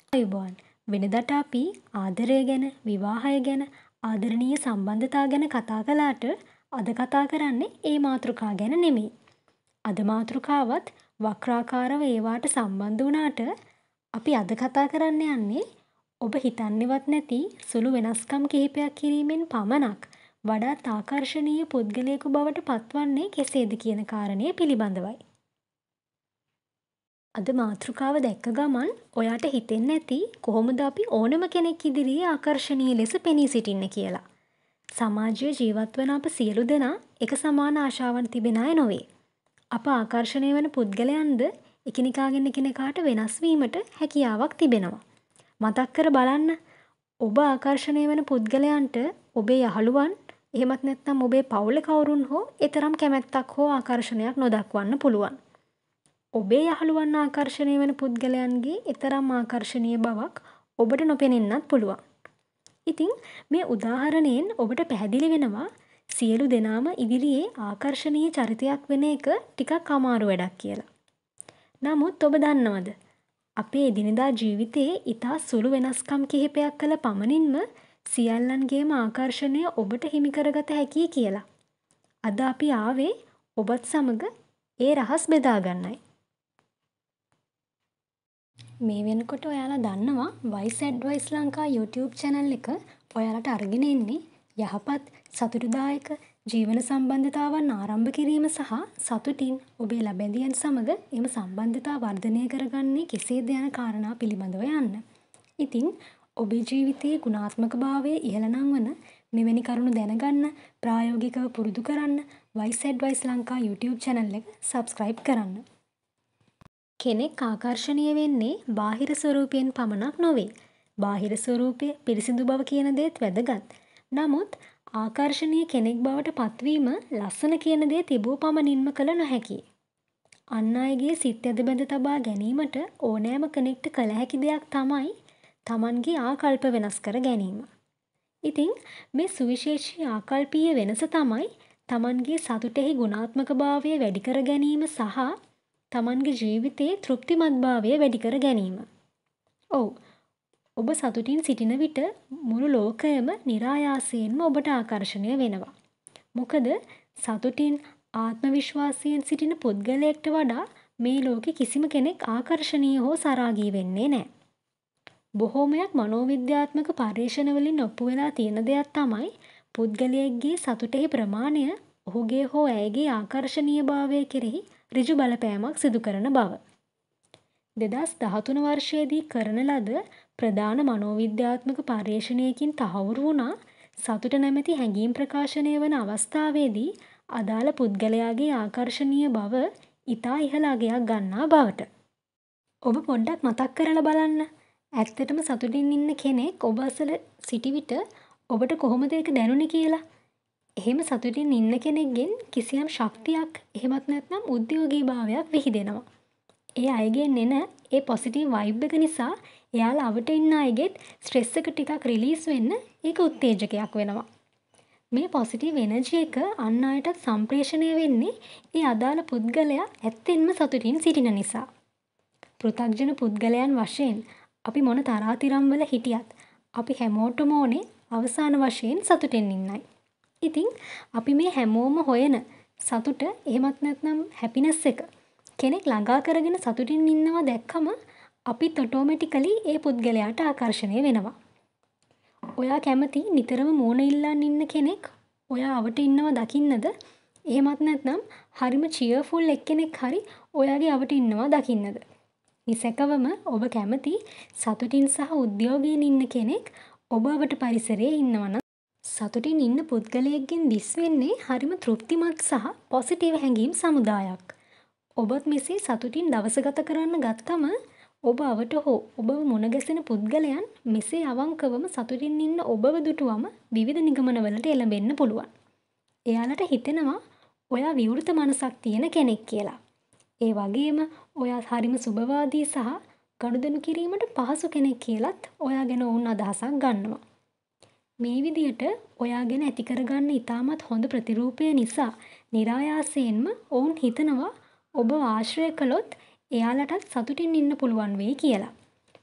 අයුබෝවන් වෙනදට අපි ආදරය ගැන විවාහය ගැන ආදරණීය සම්බන්ධතා ගැන කතා කළාට අද කතා කරන්නේ ඒ මාතෘකා ගැන නෙමෙයි. අද මාතෘකාවත් වක්‍රාකාරව ඒවාට සම්බන්ධ වුණාට අපි අද කතා කරන්න යන්නේ ඔබ හිතන්නේවත් නැති සුළු වෙනස්කම් කිහිපයක් කිරීමෙන් පමණක් වඩාත් ආකර්ශනීය පුද්ගලයෙකු බවට පත්වන්නේ කෙසේද කියන කාරණය පිළිබඳවයි. අද මාතෘකාව දැක්ක ගමන් ඔයාට හිතෙන්න ඇති කොහොමද අපි ඕනම කෙනෙක් ඉදිරියේ ආකර්ශනීය ලෙස පෙනී සිටින්න කියලා. සමාජයේ ජීවත් වන අප සියලු දෙනා එක සමාන ආශාවන් තිබෙන අය නොවේ. අප ආකර්ෂණය වන පුද්ගලයන්ද එකිනෙකාගෙන් එකිනෙකාට වෙනස් වීමට හැකියාවක් තිබෙනවා. මතක් කර බලන්න ඔබ ආකර්ෂණය වන පුද්ගලයන්ට ඔබේ යහළුවන් එහෙමත් නැත්නම් ඔබේ පවුලේ කවුරුන් හෝ එතරම් කැමැත්තක් හෝ ආකර්ෂණයක් නොදක්වන්න පුළුවන්. ඔබේ යහළුවන් ආකර්ෂණය වන පුද්ගලයන්ගේ එතරම් ආකර්ශනීය බවක් ඔබට නොපෙනෙන්නත් පුළුවන්. ඉතින් මේ උදාහරණයෙන් ඔබට පැහැදිලි වෙනවා සියලු දෙනාම ඉදිරියේ ආකර්ශනීය චරිතයක් වෙන එක ටිකක් අමාරු වැඩක් කියලා. නමුත් ඔබ දන්නවද අපේ එදිනෙදා ජීවිතයේ ඉතා සුළු වෙනස්කම් කිහිපයක් කළ පමණින්ම සියල්ලන්ගේම ආකර්ෂණය ඔබට හිමි කරගත හැකියි කියලා. අද අපි ආවේ ඔබත් සමග ඒ රහස් බෙදා ගන්නයි. මේ වෙනකොට ඔයාලා දන්නවා wise advice Lanka YouTube channel එක ඔයාලට අරගෙන එන්නේ යහපත් සතුටුදායක ජීවන සම්බන්ධතාවන් ආරම්භ කිරීම සහ සතුටින් ඔබේ ලබැඳියන් සමග එම සම්බන්ධතා වර්ධනය කරගන්නේ කෙසේද යන කාරණා පිළිබඳව යන්න. ඉතින් ඔබේ ජීවිතයේ ගුණාත්මක භාවය ඉහළ නංවන මෙවැනි කරුණු දැනගන්න ප්‍රායෝගිකව පුරුදු කරන්න wise advice Lanka YouTube channel එක subscribe කරන්න. කෙනෙක් ආකර්ශනීය වෙන්නේ බාහිර ස්වරූපයෙන් පමණක් නොවේ. බාහිර ස්වරූපය පිරිසිදු බව කියන දේත් වැදගත්. නමුත් ආකර්ශනීය කෙනෙක් බවට පත්වීම ලස්සන කියන දේ තිබූ පමණින්ම කළ නොහැකියි. අන් අයගේ සිත් ඇද බැඳ තබා ගැනීමට ඕනෑම කෙනෙක්ට කළ හැකි දෙයක් තමයි තමන්ගේ ආකල්ප වෙනස් කර ගැනීම. ඉතින් මේ සුවිශේෂී ආකල්පීය වෙනස තමයි තමන්ගේ සතුටෙහි ගුණාත්මක භාවය වැඩි කර ගැනීම සහ තමන්ගේ ජීවිතයේ තෘප්තිමත් භාවය වැඩි කර ගැනීම. ඔව්. ඔබ සතුටින් සිටින විට මුළු ලෝකයම નિરાයාසයෙන්ම ඔබට ආකර්ෂණය වෙනවා. මොකද සතුටින් ආත්ම විශ්වාසයෙන් සිටින පුද්ගලයෙක්ට වඩා මේ ලෝකෙ කිසිම කෙනෙක් ආකර්ශනීය හෝ සරාගී වෙන්නේ නැහැ. බොහෝමයක් මනෝවිද්‍යාත්මක පර්යේෂණ වලින් ඔප්පු වෙලා තියෙන දෙයක් තමයි පුද්ගලයෙක්ගේ සතුටෙහි ප්‍රමාණය ඔහුගේ හෝ ඇයගේ ආකර්ශනීය භාවය කෙරෙහි ඍජු බලපෑමක් සිදු කරන බව. 2013 වර්ෂයේදී කරන ලද ප්‍රධාන මනෝවිද්‍යාත්මක පර්යේෂණයකින් තහවුරු වුණා සතුට නැමැති හැඟීම් ප්‍රකාශනය වන අවස්ථාවේදී අදාළ පුද්ගලයාගේ ආකර්ශනීය බව ඉතා ඉහළ අගයක් ගන්නා බවට. ඔබ පොඩ්ඩක් මතක් කරලා බලන්න. ඇත්තටම සතුටින් ඉන්න කෙනෙක් ඔබ අසල සිටි විට ඔබට කොහොමද ඒක දැනුනේ කියලා. එහෙම සතුටින් ඉන්න කෙනෙක්ගෙන් කිසියම් ශක්තියක් එහෙමත් නැත්නම් උද්‍යෝගී භාවයක් විහිදෙනවා. ඒ අයගෙන් එන ඒ පොසිටිව් වයිබ් එක නිසා එයාලා අවට ඉන්න අයගෙත් ස්ට්‍රෙස් එක ටිකක් රිලීස් වෙන්න ඒක උත්තේජකයක් වෙනවා. මේ පොසිටිව් එනර්ජි එක අන් අයටත් සම්ප්‍රේෂණය වෙන්නේ ඒ අදාළ පුද්ගලයා ඇත්තෙන්ම සතුටින් සිටින නිසා. පෘථග්ජන පුද්ගලයන් වශයෙන් අපි මොන තරාතිරම් වල හිටියත් අපි හැමෝටම ඕනේ අවසාන වශයෙන් සතුටින් ඉන්නයි. ඉතින් අපි මේ හැමෝම හොයන සතුට එහෙමත් නැත්නම් හැපිනස් එක කෙනෙක් ළඟා කරගෙන සතුටින් ඉන්නවා දැක්කම අපිත් ඔටෝමැටිකලි ඒ පුද්ගලයාට ආකර්ෂණය වෙනවා. ඔයා කැමති නිතරම මූණ ඉල්ලන් ඉන්න කෙනෙක් ඔයා අවට ඉන්නවා දකින්නද? එහෙමත් නැත්නම් හරිම චියර්ෆුල් එක්කෙනෙක් හරි ඔයාගේ අවට ඉන්නවා දකින්නද? නිසැකවම ඔබ කැමති සතුටින් සහ උද්‍යෝගයෙන් ඉන්න කෙනෙක් ඔබ අවට පරිසරයේ ඉන්නවා නම් සතුටින් ඉන්න පුද්ගලයෙක්ගෙන් දිස් වෙන්නේ හරිම තෘප්තිමත් සහ පොසිටිව් හැඟීම් සමුදායක්. ඔබත් මෙසේ සතුටින් දවස ගත කරන්න ගත්තම ඔබ අවට හෝ ඔබව මුණ ගැසෙන පුද්ගලයන් මෙසේ අවංකවම සතුටින් ඉන්න ඔබව දුටුවම විවිධ නිගමනවලට එළඹෙන්න පුළුවන්. එයාලට හිතෙනවා ඔයා විවෘත මනසක් තියෙන කෙනෙක් කියලා. ඒ වගේම ඔයා හරිම සුබවාදී සහ ගනුදෙනු කිරීමට පහසු කෙනෙක් කියලත් ඔයා ගැන ඔවුන් අදහසක් ගන්නවා. මේ විදියට ඔයා ගැන ඇති කරගන්න ඉතාමත් හොඳ ප්‍රතිරූපය නිසා નિરાයාසයෙන්ම ඔවුන් හිතනවා ඔබ ආශ්‍රය කළොත් එයාලටත් සතුටින් ඉන්න පුළුවන් වෙයි කියලා.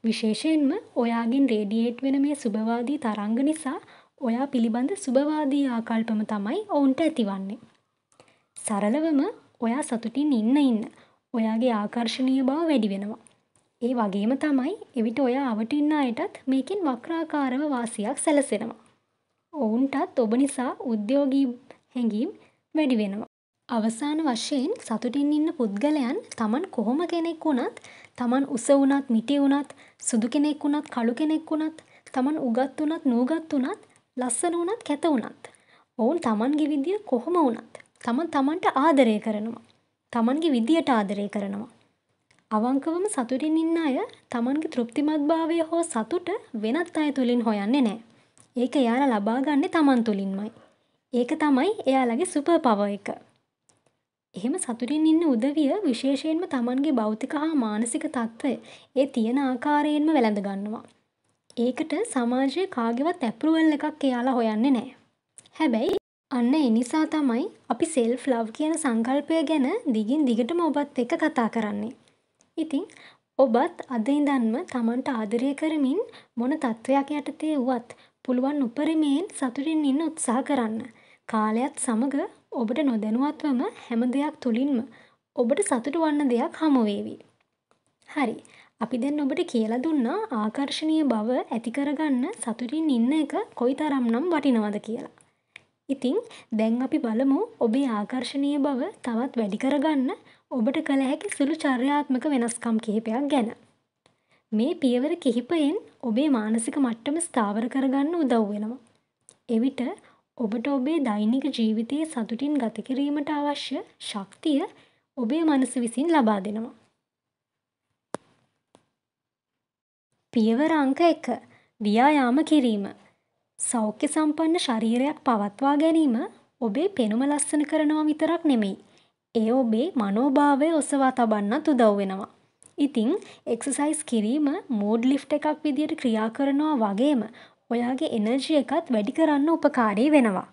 විශේෂයෙන්ම ඔයාගෙන් රේඩියේට් වෙන මේ සුභවාදී තරංග නිසා ඔයා පිළිබඳ සුභවාදී ආකල්පම තමයි ඔවුන්ට ඇතිවන්නේ. සරලවම ඔයා සතුටින් ඉන්න ඔයාගේ ආකර්ශනීය බව වැඩි වෙනවා. ඒ වගේම තමයි එවිට ඔයා අවට ඉන්න අයටත් මේකෙන් වක්‍රාකාරව වාසියක් සැලසෙනවා. ඔවුන්ටත් ඔබ නිසා උද්‍යෝගී හැඟීම් වැඩි වෙනවා. අවසාන වශයෙන් සතුටින් ඉන්න පුද්ගලයන් තමන් කොහොම කෙනෙක් වුණත්, තමන් උස වුණත්, මිටි වුණත්, සුදු කෙනෙක් වුණත්, කළු කෙනෙක් වුණත්, තමන් උගත් වුණත්, නූගත් වුණත්, ලස්සන වුණත්, කැත වුණත්, ඔවුන් තමන්ගේ විදිය කොහොම වුණත් තමන් තමන්ට ආදරය කරනවා. තමන්ගේ විදියට ආදරය කරනවා. අවංකවම සතුටින් ඉන්න අය තමන්ගේ තෘප්තිමත්භාවය හෝ සතුට වෙනත් අය තුලින් හොයන්නේ නැහැ. ඒක එයාලා ලබා ගන්නේ තමන් තුලින්මයි. ඒක තමයි එයාලගේ සුපර් පවර් එක. එහෙම සතුටින් ඉන්න උදවිය විශේෂයෙන්ම තමන්ගේ භෞතික හා මානසික තත්ත්වය ඒ තියෙන ආකාරයෙන්ම වැළඳ ගන්නවා. ඒකට සමාජයේ කාගේවත් ඇප්‍රූවල් එකක් එයාලා හොයන්නේ නැහැ. හැබැයි අන්න ඒ නිසා තමයි අපි සෙල්ෆ් ලව් කියන සංකල්පය ගැන දිගින් දිගටම ඔබත් එක්ක කතා කරන්නේ. ඉතින් ඔබත් අද ඉඳන්ම තමන්ට ආදරය කරමින් මොන තත්ත්වයක් යටතේ වුවත් පුළුවන් උපරිමයෙන් සතුටින් ඉන්න උත්සාහ කරන්න. කාලයත් සමග ඔබට නොදැනුවත්වම හැම දෙයක් තුලින්ම ඔබට සතුට වන්න දෙයක් හමු වේවි. හරි. අපි දැන් ඔබට කියලා දුන්නා ආකර්ශනීය බව ඇති කරගන්න සතුටින් ඉන්න එක කොයිතරම්නම් වටිනවද කියලා. ඉතින් දැන් අපි බලමු ඔබේ ආකර්ශනීය බව තවත් වැඩි කරගන්න ඔබට කළ හැකි සුළු චර්යාත්මක වෙනස්කම් කිහිපයක් ගැන. මේ පියවර කිහිපයෙන් ඔබේ මානසික මට්ටම ස්ථාවර කරගන්න උදව් වෙනවා. එවිට ඔබට ඔබේ දෛනික ජීවිතයේ සතුටින් ගත කිරීමට අවශ්‍ය ශක්තිය ඔබේ මනස විසින් ලබා දෙනවා. පියවර අංක 1. ව්‍යායාම කිරීම. සෞඛ්‍ය සම්පන්න ශරීරයක් පවත්වා ගැනීම ඔබේ පෙනුම ලස්සන කරනවා විතරක් නෙමෙයි. ඒ ඔබේ මනෝභාවය ඔසවා තබන්නත් උදව් වෙනවා. ඉතින් එක්සර්සයිස් කිරීම මූඩ් ලිෆ්ට් එකක් විදියට ක්‍රියා කරනවා වගේම ඔයාගේ එනර්ජි එකත් වැඩි කරන්න උපකාරී වෙනවා.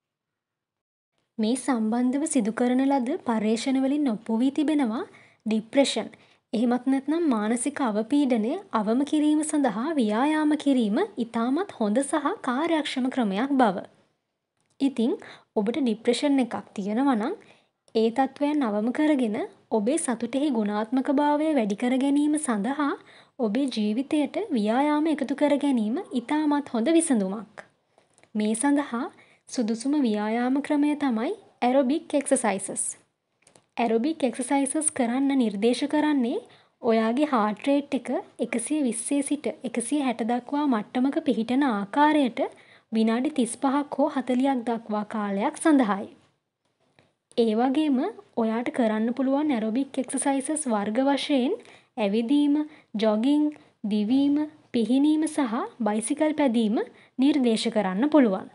මේ සම්බන්ධව සිදු කරන ලද පර්යේෂණ වලින් ඔප්පු වී තිබෙනවා ડિප්‍රෙෂන් එහෙමත් නැත්නම් මානසික අවපීඩනය අවම කිරීම සඳහා ව්‍යායාම කිරීම ඉතාමත් හොඳ සහ කාර්යක්ෂම ක්‍රමයක් බව. ඉතින් ඔබට ડિප්‍රෙෂන් එකක් තියෙනවා නම් ඒ තත්වයන් අවම කරගෙන ඔබේ සතුටෙහි ගුණාත්මක භාවය වැඩි කර ගැනීම සඳහා ඔබේ ජීවිතයට ව්‍යායාම එකතු කර ගැනීම ඉතාමත් හොඳ විසඳුමක්. මේ සඳහා සුදුසුම ව්‍යායාම ක්‍රමය තමයි ඇරොබික් එක්සර්සයිසස්. ඇරොබික් එක්සර්සයිසස් කරන්න නිර්දේශ කරන්නේ ඔයාගේ හાર્ට් රේට් එක 120 සිට 160 දක්වා මට්ටමක පිහිටන ආකාරයට විනාඩි 35ක් හෝ 40ක් දක්වා කාලයක් සඳහායි. ඒ වගේම ඔයාට කරන්න පුළුවන් ඇරොබික් එක්සර්සයිසස් වර්ග වශයෙන් ඇවිදීම, ජොගින්, දිවීම, පිහිනීම සහ බයිසිකල් පැදීම නිර්දේශ කරන්න පුළුවන්.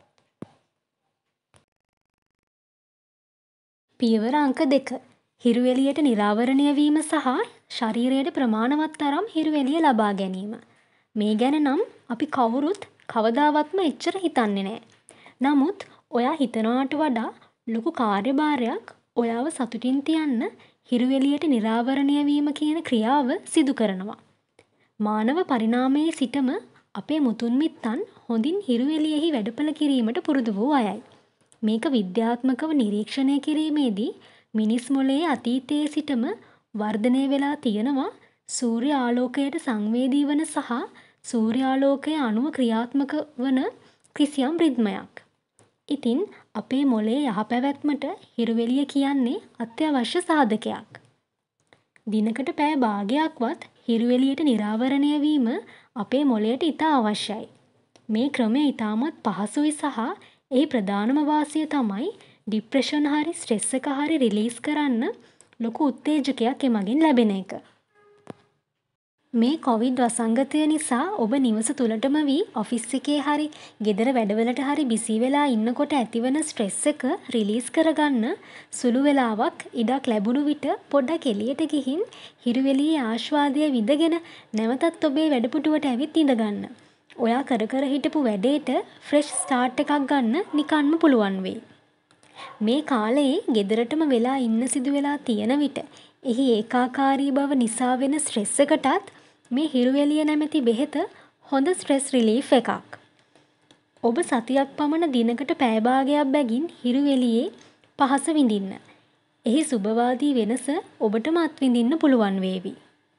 පියවර අංක 2. හිරු එළියට නිරාවරණය වීම සහ ශරීරයට ප්‍රමාණවත් තරම් හිරු එළිය ලබා ගැනීම. මේ ගැන නම් අපි කවුරුත් කවදාවත්ම එච්චර හිතන්නේ නැහැ. නමුත් ඔයා හිතනවට වඩා ලොකු කාර්යභාරයක් ඔයාව සතුටින් තියන්න හිරු එළියට නිරාවරණය වීම කියන ක්‍රියාව සිදු කරනවා. මානව පරිණාමයේ සිටම අපේ මුතුන් මිත්තන් හොඳින් හිරු එළියෙහි වැඩපළ කිරීමට පුරුදු වූ අයයි. මේක විද්‍යාත්මකව නිරීක්ෂණය කිරීමේදී මිනිස් මොළයේ අතීතයේ සිටම වර්ධනය වෙලා තියෙනවා සූර්ය ආලෝකයට සංවේදී වන සහ සූර්ය ආලෝකය අනුව ක්‍රියාත්මක වන කිසියම් රිද්මයක්. ඉතින් අපේ මොළයේ යහපැවැත්මට හිරු එළිය කියන්නේ අත්‍යවශ්‍ය සාධකයක්. දිනකට පැය භාගයක්වත් හිරු එළියට නිරාවරණය වීම අපේ මොළයට ඉතා අවශ්‍යයි. මේ ක්‍රමය ඉතාමත් පහසුයි සහ එහි ප්‍රධානම වාසිය තමයි ડિප්‍රෙෂන් හරි ස්ට්‍රෙස් එක හරි රිලීස් කරන්න ලොකු උත්තේජකයක් එමගින් ලැබෙන එක. මේ කොවිඩ් වසංගතය නිසා ඔබ නිවස තුලටම වී ඔෆිස් එකේ හරි ගෙදර වැඩවලට හරි බිසි වෙලා ඉන්නකොට ඇතිවන ස්ට්‍රෙස් එක රිලීස් කරගන්න සුළු වෙලාවක් ඉඩක් ලැබුණු විට පොඩ්ඩක් එළියට ගිහින් හිරු එළියේ ආස්වාදය විඳගෙන නැවතත් ඔබේ වැඩපිටුවට ඇවිත් ඉඳගන්න. ඔයා කර කර හිටපු වැඩේට ෆ්‍රෙෂ් ස්ටාර්ට් එකක් ගන්න නිකන්ම පුළුවන් වෙයි. මේ කාලේ ගෙදරටම වෙලා ඉන්න සිදු වෙලා තියෙන විට එහි ඒකාකාරී බව නිසා වෙන ස්ට්‍රෙස් එකටත් මේ හිරුවෙලිය නැමැති බෙහෙත හොඳ ස්ට්‍රෙස් රිලීෆ් එකක්. ඔබ සතියක් පමණ දිනකට පැය භාගයක් බැගින් හිරුවෙලියේ පහස විඳින්න. එහි සුබවාදී වෙනස ඔබටම අත්විඳින්න පුළුවන් වේවි.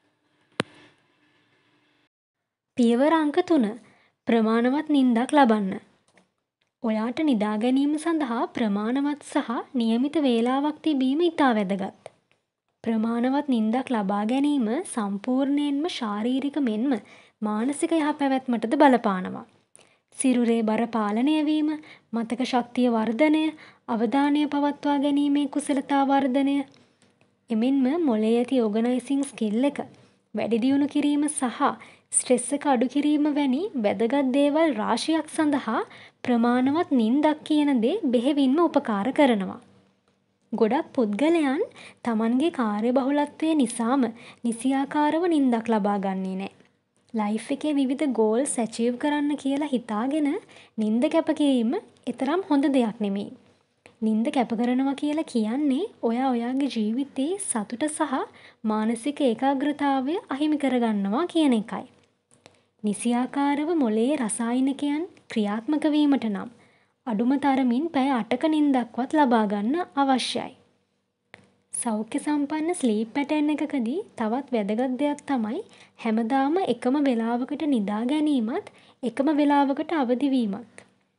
පියවර අංක 3. ප්‍රමාණවත් නින්දක් ලබන්න. ඔයාට නිදා ගැනීම සඳහා ප්‍රමාණවත් සහ නියමිත වේලාවක් තිබීම ඉතා වැදගත්. ප්‍රමාණවත් නින්දක් ලබා ගැනීම සම්පූර්ණයෙන්ම ශාරීරික මෙන්ම මානසික යහපැවැත්මටද බලපානවා. සිරුරේ බර පාලනය වීම, මතක ශක්තිය වර්ධනය, අවධානය පවත්වා ගැනීමේ කුසලතා වර්ධනය, එමෙන්ම මොළයේ ඇති ඕගනයිසිං ස්කිල් එක වැඩි දියුණු කිරීම සහ ස්ට්‍රෙස් එක අඩු කිරීම වැනි වැදගත් දේවල් රාශියක් සඳහා ප්‍රමාණවත් නින්දක් කියන දේ බෙහෙවින්ම උපකාර කරනවා. ගොඩක් පුද්ගලයන් තමන්ගේ කාර්යබහුලත්වය නිසාම නිසියාකාරව නින්දක් ලබා ගන්නේ නැහැ. ලයිෆ් එකේ විවිධ ගෝල්ස් ඇචීව් කරන්න කියලා හිතාගෙන නින්ද කැප කිරීම එතරම් හොඳ දෙයක් නෙමෙයි. නින්ද කැප කරනවා කියලා කියන්නේ ඔයා ඔයාගේ ජීවිතයේ සතුට සහ මානසික ඒකාග්‍රතාවය අහිමි කරගන්නවා කියන එකයි. නිසියාකාරව මොළයේ රසායනිකයන් ක්‍රියාත්මක වීමට නම් අඩුම තරමින් පැය 8ක නින්දක්වත් ලබා ගන්න අවශ්‍යයි. සෞඛ්‍ය සම්පන්න ස්ලීප් පැටර්න් එකකදී තවත් වැදගත් දෙයක් තමයි හැමදාම එකම වේලාවකට නිදා ගැනීමත් එකම වේලාවකට අවදි වීමත්.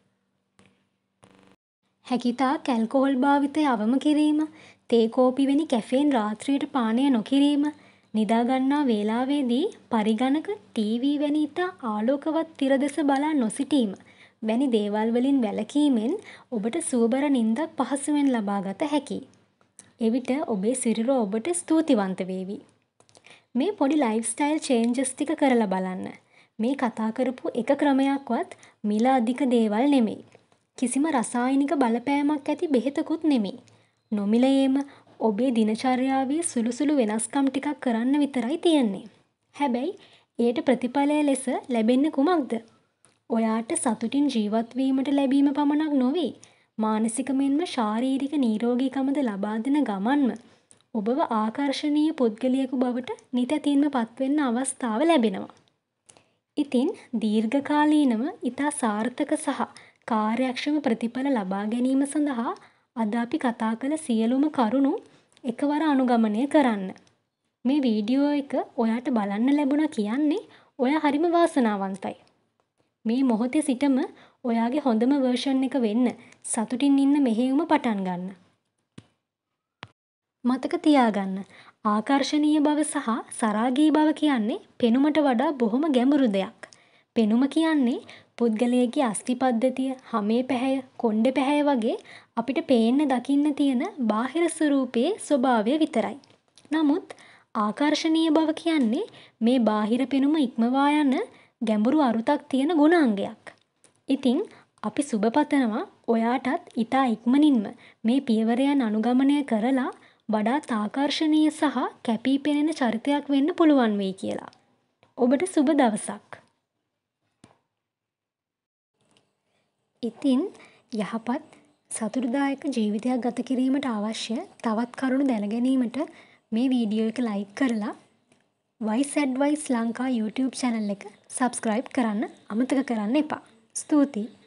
හැකිතාක් ඇල්කොහොල් භාවිතය අවම කිරීම, තේ කෝපි වැනි කැෆේන් රාත්‍රියට පානය නොකිරීම, නිදා ගන්නා වේලාවේදී පරිගණක, ටීවී වැනි ඉතා ආලෝකවත් තිර දෙස බලා නොසිටීම වැනි දේවල් වලින් වැළකීමෙන් ඔබට සුවබර නින්දක් පහසුවෙන් ලබා ගත හැකියි. එවිට ඔබේ සිරුර ඔබට ස්තුතිවන්ත වේවි. මේ පොඩි ලයිෆ් ස්ටයිල් චේන්ජස් ටික කරලා බලන්න. මේ කතා කරපු එක ක්‍රමයක්වත් මිල අධික දේවල් නෙමෙයි. කිසිම රසායනික බලපෑමක් ඇති බෙහෙතකුත් නෙමෙයි. නොමිලයේම ඔබේ දිනචර්යාවේ සුළු වෙනස්කම් ටිකක් කරන්න විතරයි තියෙන්නේ. හැබැයි එයට ප්‍රතිඵලය ලෙස ලැබෙන්නේ කුමක්ද? ඔයාට සතුටින් ජීවත් වීමට ලැබීම පමණක් නොවේ, මානසික මෙන්ම ශාරීරික නිරෝගීකමද ලබා දෙන ගමන්ම ඔබව ආකර්ශනීය පුද්ගලයෙකු බවට නිතැතින්ම පත්වෙන්න අවස්ථාව ලැබෙනවා. ඉතින් දීර්ඝකාලීනව ඉතා සාර්ථක සහ කාර්යක්ෂම ප්‍රතිඵල ලබා ගැනීම සඳහා අද අපි කතා කළ සියලුම කරුණු එකවර අනුගමනය කරන්න. මේ වීඩියෝ එක ඔයාට බලන්න ලැබුණා කියන්නේ ඔයා හරිම වාසනාවන්තයි. මේ මොහොතේ සිටම ඔයාගේ හොඳම වර්ෂන් එක වෙන්න සතුටින් ඉන්න මෙහෙයුම පටන් ගන්න. මතක තියාගන්න, ආකර්ශනීය බව සහ සරාගී බව කියන්නේ පෙනුමට වඩා බොහොම ගැඹුරු දෙයක්. පෙනුම කියන්නේ පුද්ගලයාගේ අස්ථි පද්ධතිය, හමේ පැහැය, කොණ්ඩේ පැහැය වගේ අපිට පේන්න දකින්න තියෙන බාහිර ස්වරූපයේ ස්වභාවය විතරයි. නමුත් ආකර්ශනීය බව කියන්නේ මේ බාහිර පෙනුම ඉක්මවා යන ගැඹුරු අරුතක් තියෙන ගුණාංගයක්. ඉතින් අපි සුබ පතනවා ඔයාටත් ඉතා ඉක්මනින්ම මේ පියවරයන් අනුගමනය කරලා වඩාත් ආකර්ශනීය සහ කැපී පෙනෙන චරිතයක් වෙන්න පුළුවන් වෙයි කියලා. ඔබට සුබ දවසක්. ඉතින් යහපත් සතුටුදායක ජීවිතයක් ගත කිරීමට අවශ්‍ය තවත් කරුණු දැන ගැනීමට මේ වීඩියෝ එක ලයික් කරලා Wise Advice Lanka YouTube channel එක subscribe කරන්න අමතක කරන්න එපා. ස්තුතියි.